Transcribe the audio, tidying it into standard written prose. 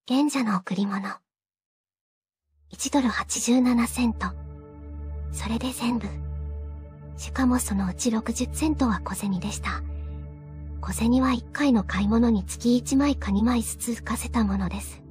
賢者の贈り物。1ドル87セント。それで全部。しかもそのうち60セントは小銭でした。小銭は1回の買い物につき1枚か2枚ずつ浮かせたものです。